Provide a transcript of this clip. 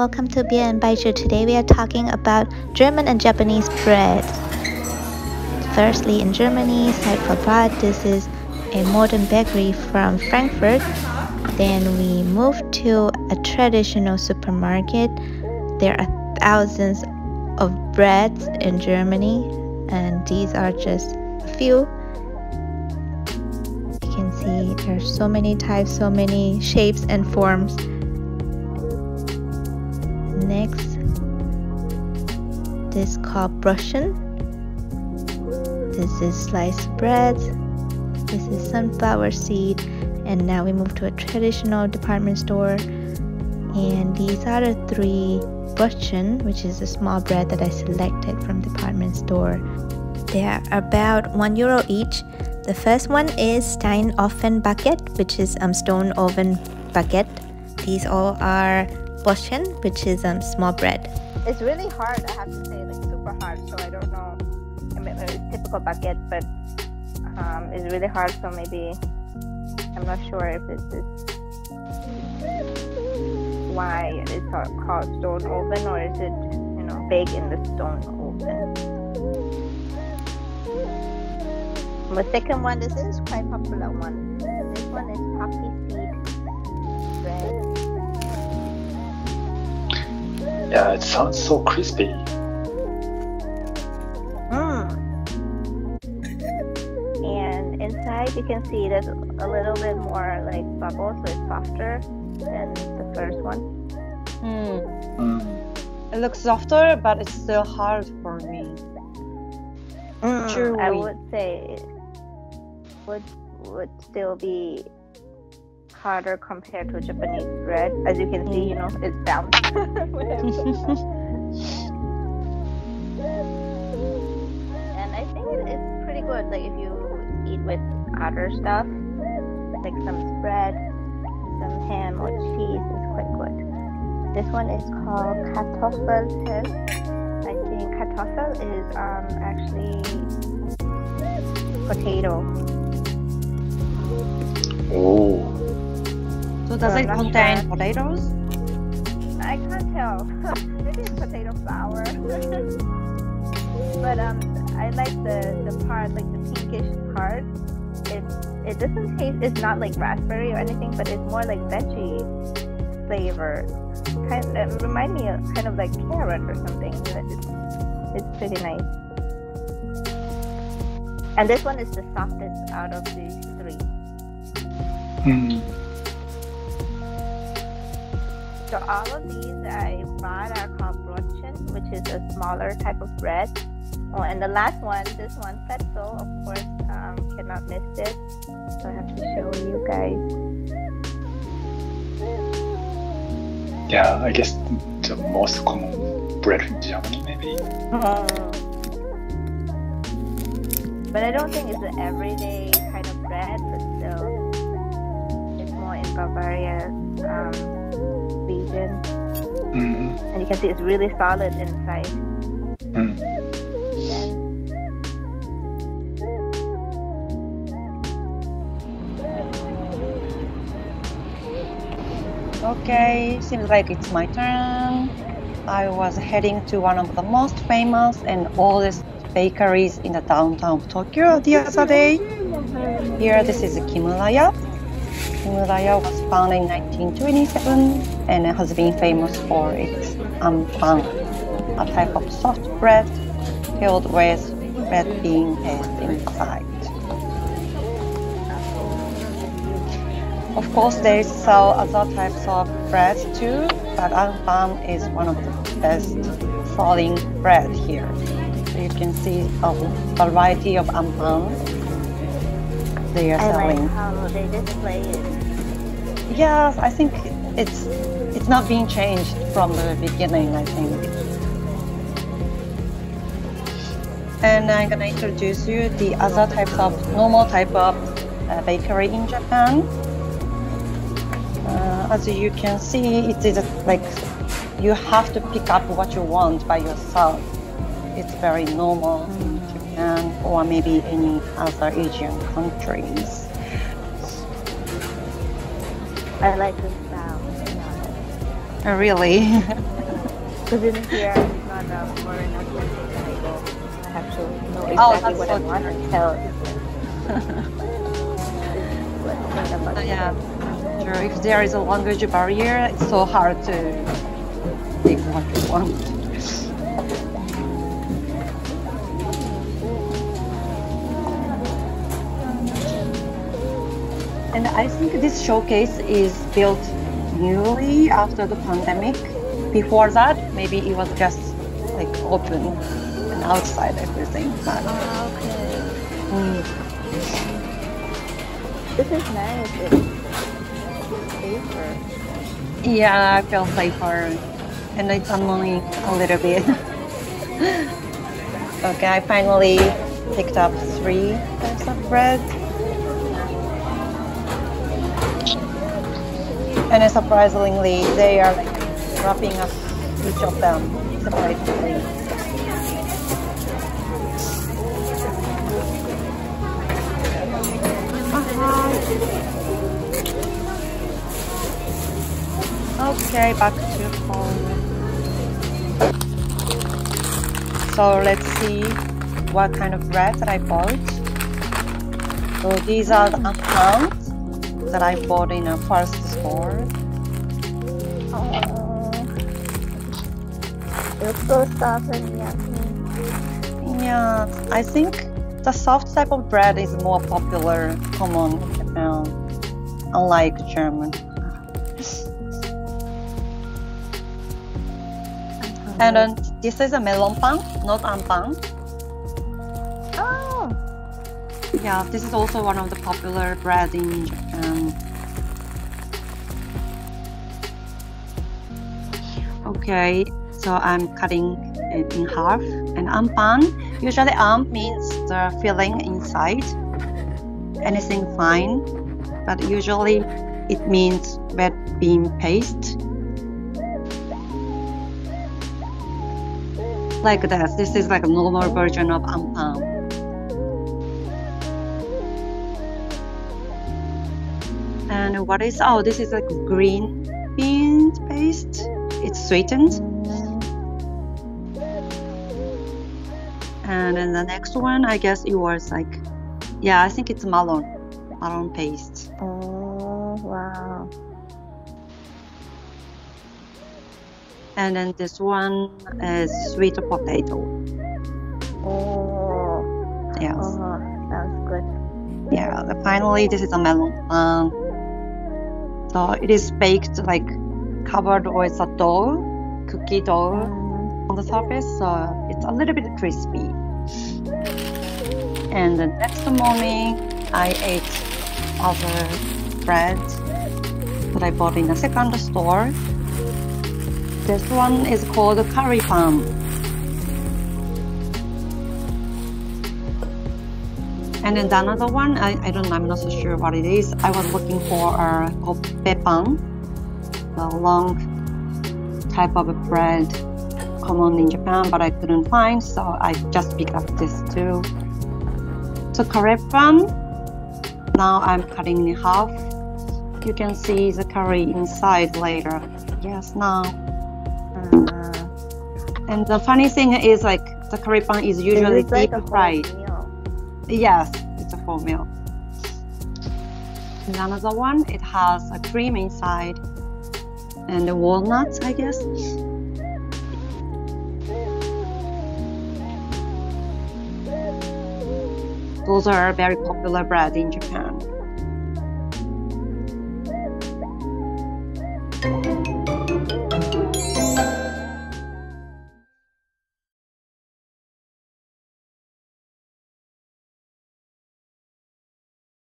welcome to Bia and Baiju. Today we are talking about German and Japanese bread. Firstly, in Germany, Zeitverbrat, this is a modern bakery from Frankfurt. Then we moved to a traditional supermarket. There are thousands of breads in Germany, and these are just a few. You can see there's so many types, so many shapes and forms. Next, this is called Brötchen. This is sliced bread. This is sunflower seed. And now we move to a traditional department store. And these are the three Brötchen, which is a small bread that I selected from department store. They are about €1 each. The first one is Steinofen baguette, which is stone oven baguette. These all are Brötchen, which is small bread. It's really hard, I have to say, like super hard. So I don't know. I mean, it's typical baguette, but it's really hard. So maybe I'm not sure if this is why it's called stone oven, or is it, baked in the stone oven. The second one, this is quite popular one. This one is poppy seed bread. Yeah, it sounds so crispy. And inside you can see there's a little bit more like bubbles, so it's softer than the first one. It looks softer, but it's still hard for me. I would say it would still be harder compared to Japanese bread. As you can see, it's bounced. And I think it's pretty good. Like if you eat with other stuff, like some spread, some ham or cheese, is quite good. This one is called Kartoffelpelz. I think Kartoffel is actually potato. Oh. So does it contain potatoes? I can't tell. Maybe it's potato flour. But I like the part, like the pinkish part. It doesn't taste. It's not like raspberry or anything, but it's more like veggie flavor. It reminds me of kind of like carrot or something. But it's pretty nice. And this one is the softest out of these three. So all of these I bought are called Brötchen, which is a smaller type of bread. Oh, and the last one, this one, Fetzel, of course, cannot miss it. So I have to show you guys. Yeah, I guess the most common bread in Germany, maybe. But I don't think it's an everyday kind of bread, but still, it's more in Bavaria region. And you can see it's really solid inside. Okay, seems like it's my turn. I was heading to one of the most famous and oldest bakeries in the downtown of Tokyo the other day. Here, this is Kimuraya. Kimuraya was founded in 1927 and has been famous for its anpan, a type of soft bread filled with red bean paste inside. Of course, they sell other types of bread too, but anpan is one of the best selling bread here. So you can see a variety of anpan they are selling. I like how they display it. Yes, I think it's not being changed from the beginning, I think. And I'm gonna introduce you the other types of normal type of bakery in Japan. As you can see, it is like you have to pick up what you want by yourself. It's very normal in Japan or maybe any other Asian countries. I like this style. Really? Because in here, I'm not a foreigner when I go. I have to know Oh, exactly that's what so I want and tell what Yeah, sure. If there is a language barrier, it's so hard to take what you want. And I think this showcase is built newly after the pandemic. Before that, maybe it was just like open and outside everything. But okay. mm, This is nice. It's safer. yeah, I feel safer, and it's annoying a little bit. Okay, I finally picked up 3 types of bread. And surprisingly, they are like wrapping up each of them separately. Okay, back to home. So let's see what kind of bread that I bought. So these are the accounts that I bought in a first store. It looks so soft and yummy. Yeah, I think the soft type of bread is more popular, common in Japan, unlike German. And then this is a melon pan, not anpan. Oh, Yeah, this is also one of the popular bread in Japan. Okay, so I'm cutting it in half. And anpan, usually amp means the filling inside, anything fine, but usually it means red bean paste. Like this. This is like a normal version of anpan. And what is, oh, this is like green bean paste. It's sweetened. And then the next one, I guess it was like, yeah, I think it's melon paste. oh, wow. And then this one is sweet potato. Oh, Yes. oh, sounds good. Yeah, finally, this is a melon pan. So it is baked, like covered with a dough, cookie dough on the surface, so it's a little bit crispy. And the next morning, I ate other bread that I bought in a second store. This one is called curry pan. And then another one, I'm not so sure what it is. I was looking for a goppe pan, the long type of bread common in Japan, but I couldn't find, so I just picked up this too. So curry pan, now I'm cutting in half. You can see the curry inside later. Yes, now. And the funny thing is, like, the curry pan is usually It's like deep a whole fried. meal. Yes, it's a full meal. And another one, it has a cream inside and the walnuts, I guess. Those are very popular bread in Japan.